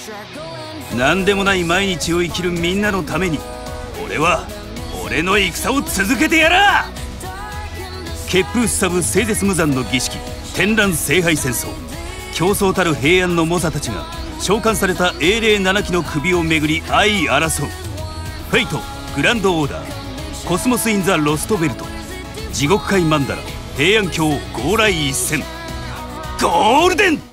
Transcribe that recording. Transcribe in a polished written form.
何でもない毎日を生きるみんなのために俺は俺の戦を続けてやらあ。血風すさぶ清絶無残の儀式、天覧聖杯戦争。競争たる平安の猛者たちが召喚された英霊7機の首をめぐり相争う。フェイト、グランドオーダー、コスモス・イン・ザ・ロストベルト、地獄界マンダラ、平安京、ゴーライ一戦、ゴールデン